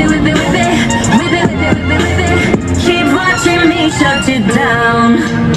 whip it, whip it, whip it, whip it, whip it, whip it. Keep watching me shut it down.